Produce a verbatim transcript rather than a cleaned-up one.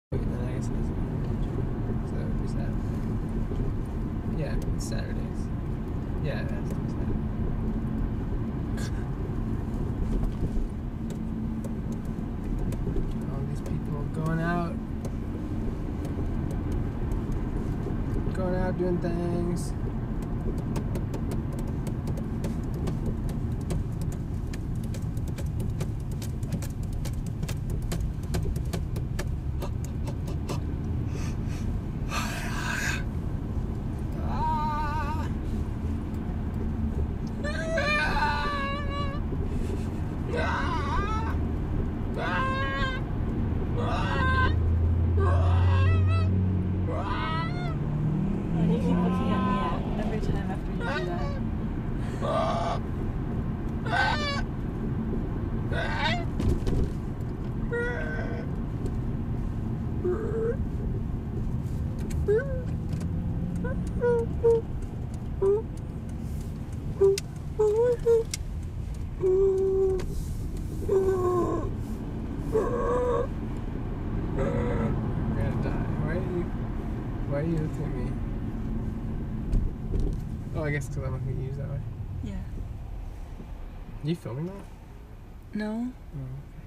And then I guess it's, so that would be Saturday. Yeah, it's Saturdays. Yeah, it has to be Saturday. All these people going out. Going out doing things. Why are you looking at me? Oh, I guess because I'm looking at you that way. Yeah. Are you filming that? No. Oh, okay.